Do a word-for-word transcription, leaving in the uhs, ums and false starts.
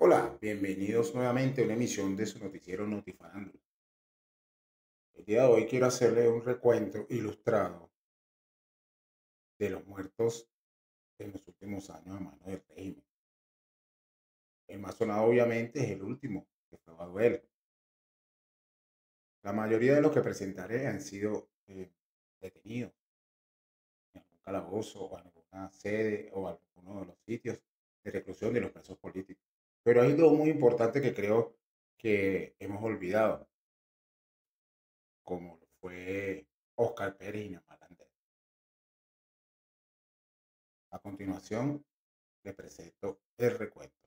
Hola, bienvenidos nuevamente a una emisión de su noticiero Notifarándula. El día de hoy quiero hacerle un recuento ilustrado de los muertos en los últimos años a mano del régimen. El más sonado obviamente es el último, que fue Baduel. La mayoría de los que presentaré han sido eh, detenidos en algún calabozo o en alguna sede o alguno de los sitios de reclusión de los presos políticos. Pero hay dos muy importantes que creo que hemos olvidado, como fue Oscar Pérez y Namar Landez. A continuación, le presento el recuento.